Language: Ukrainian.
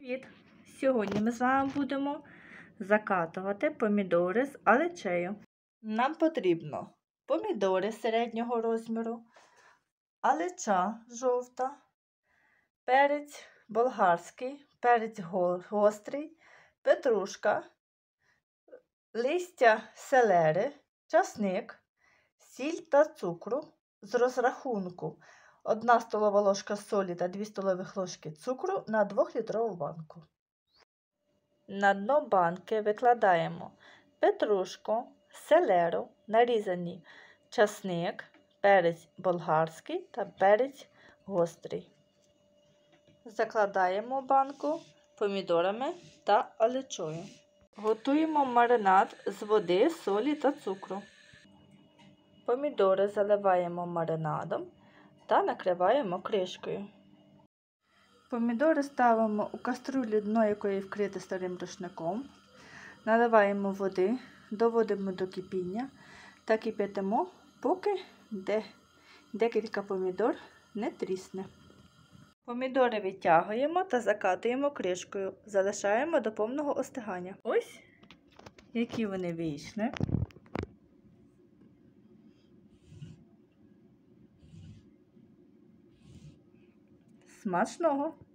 Привіт! Сьогодні ми з вами будемо закатувати помідори з алечею. Нам потрібно помідори середнього розміру, алеча жовта, перець болгарський, перець гострий, петрушка, листя селери, часник, сіль та цукру з розрахунку 1 столова ложка солі та 2 столових ложки цукру на 2-літрову банку. На дно банки викладаємо петрушку, селеру, нарізаний часник, перець болгарський та перець гострий. Закладаємо банку помідорами та алечою. Готуємо маринад з води, солі та цукру. Помідори заливаємо маринадом та накриваємо кришкою. Помідори ставимо у каструлю, дно якої вкрите старим рушником. Наливаємо води, доводимо до кипіння та кип'ятимо, поки декілька помідор не трісне. Помідори відтягуємо та закатуємо кришкою, залишаємо до повного остигання. Ось які вони вийшли. Смачного!